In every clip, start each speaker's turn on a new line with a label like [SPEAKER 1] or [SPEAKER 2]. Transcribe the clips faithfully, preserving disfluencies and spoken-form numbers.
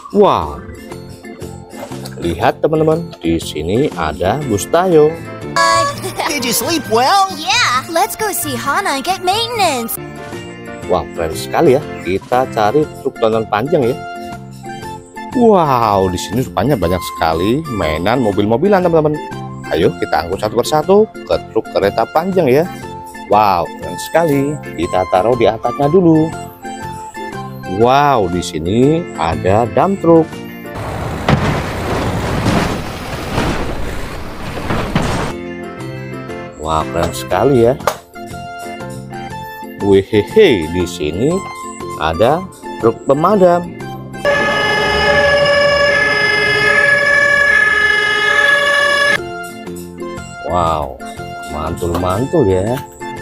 [SPEAKER 1] Wow, lihat teman-teman, di sini ada bus Tayo.
[SPEAKER 2] Did you sleep well?
[SPEAKER 3] Yeah, let's go see Hana and get maintenance.
[SPEAKER 1] Wah, keren sekali ya. Kita cari truk tonton panjang ya. Wow, di sini rupanya banyak sekali mainan mobil-mobilan teman-teman. Ayo kita angkut satu persatu ke truk kereta panjang ya. Wow, keren sekali. Kita taruh di atasnya dulu. Wow, di sini ada dump truck. Wah, keren sekali ya. Wehehe, di sini ada truk pemadam. Wow, mantul-mantul ya.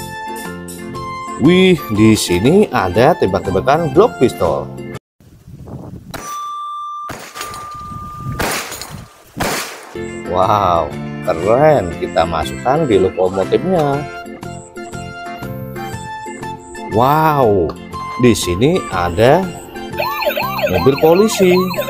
[SPEAKER 1] Wih, di sini ada tembak-tembakan Glock pistol. Wow, keren. Kita masukkan di lokomotifnya. Wow, di sini ada mobil polisi.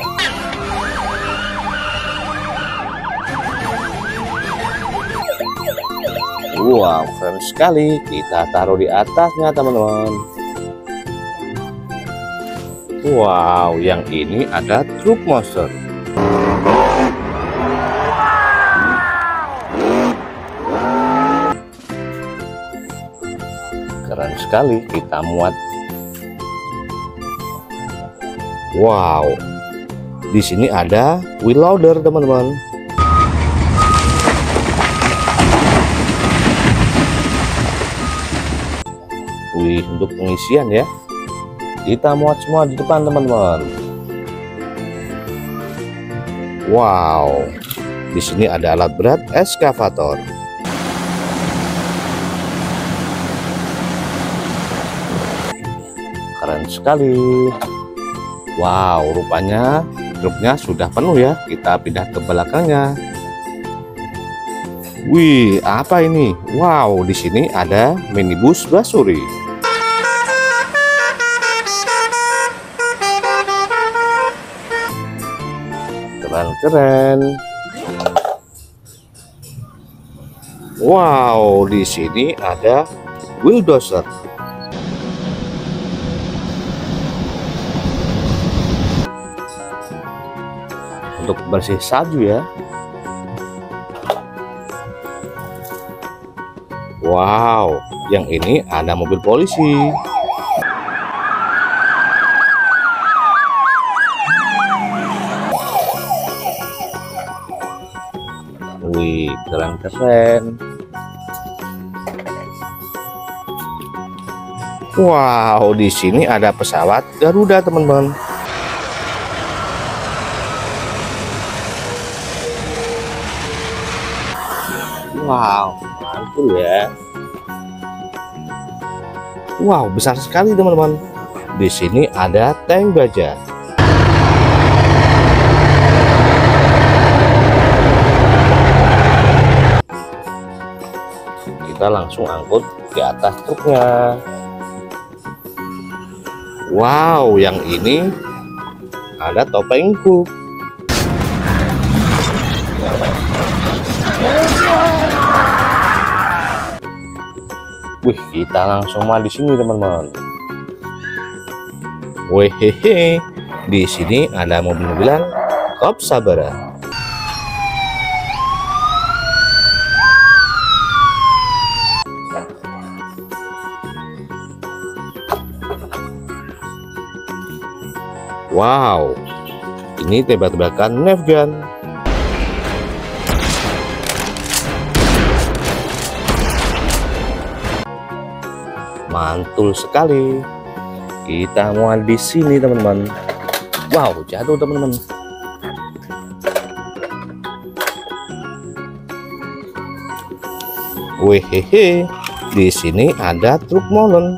[SPEAKER 1] Wow, keren sekali. Kita taruh di atasnya teman-teman. Wow, yang ini ada truk monster. Keren sekali. Kita muat. Wow, di sini ada wheel loader teman-teman. Wih, untuk pengisian ya. Kita muat semua di depan teman-teman. Wow, di sini ada alat berat eskavator. Keren sekali. Wow, rupanya truknya sudah penuh ya. Kita pindah ke belakangnya. Wih, apa ini? Wow, di sini ada minibus Basuri. Keren-keren. Wow, di sini ada bulldozer. Untuk bersih salju ya. Wow, yang ini ada mobil polisi. Wih, keren-keren. Wow, di sini ada pesawat Garuda, teman-teman. Wow, mantul ya. Wow, besar sekali, teman-teman. Di sini ada tank baja. Kita langsung angkut ke atas truknya. Wow, yang ini ada topeng Hulk. Wih, kita langsung mah di sini teman-teman. Wehehe, di sini ada mobil-mobilan Korps Sabara. Wow, ini tembak-tembakan Nerf gun. Mantul sekali. Kita mau di sini teman-teman. Wow, jatuh teman-teman. Wehehe, di sini ada truk molen.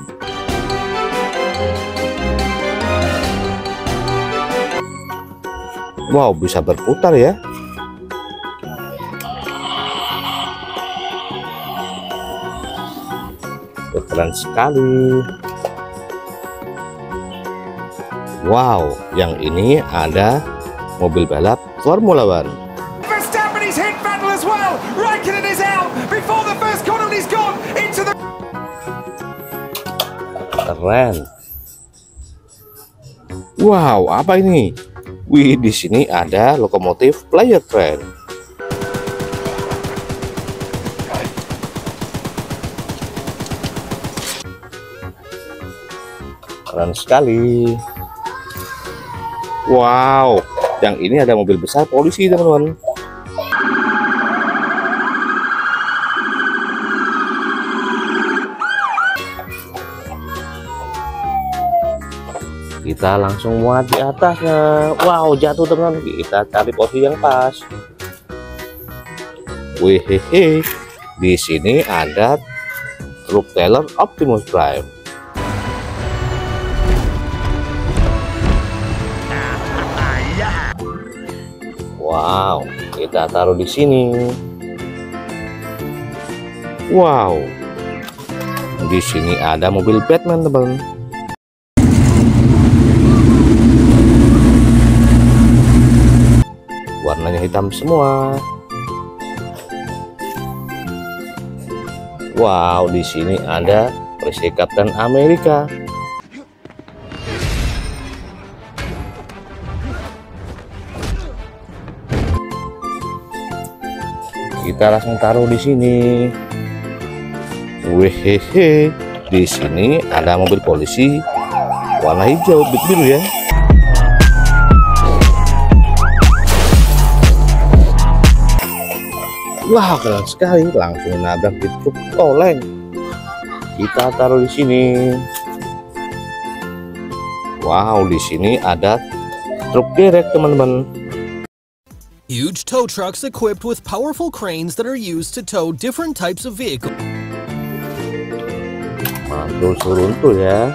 [SPEAKER 1] Wow, bisa berputar ya. Keren sekali. Wow, yang ini ada mobil balap Formula One.
[SPEAKER 4] Verstappen is hit Vettel as well. Raikkonen is out before the first corner. He's gone into the.
[SPEAKER 1] Keren. Wow, apa ini? Wih, di sini ada lokomotif player train. Keren sekali. Wow, yang ini ada mobil besar polisi, teman-teman. Kita langsung muat di atasnya. Wow, jatuh teman-teman. Kita cari posisi yang pas. Wih, hehe. Di sini ada truk trailer Optimus Prime. Wow, kita taruh di sini. Wow, di sini ada mobil Batman, teman. Warnanya hitam semua. Wow, di sini ada perisai Kapten Amerika. Kita langsung taruh di sini. Wehehe, di sini ada mobil polisi warna hijau biru ya. Wah, keren sekali, langsung nabrak di truk oleng. Kita taruh di sini. Wow, di sini ada truk derek, teman-teman.
[SPEAKER 5] Huge tow trucks equipped with powerful cranes that are used to tow different types of vehicles.
[SPEAKER 1] Mantul seruntuh ya.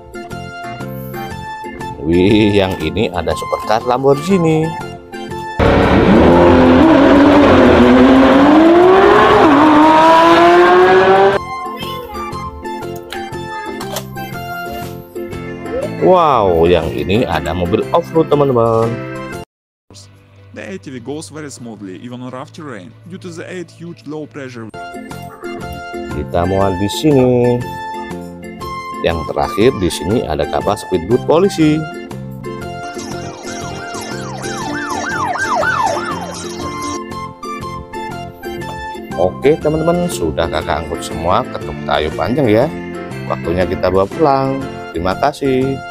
[SPEAKER 1] Wih, yang ini ada supercar Lamborghini. Wow, yang ini ada mobil off-road, teman-teman.
[SPEAKER 6] The A T V goes very smoothly, even on rough terrain, due to the eight huge low pressure.
[SPEAKER 1] Kita muat di sini. Yang terakhir di sini ada kapal speedboat polisi. Oke teman-teman, sudah kakak angkut semua ke truk kayu panjang ya. Waktunya kita bawa pulang. Terima kasih.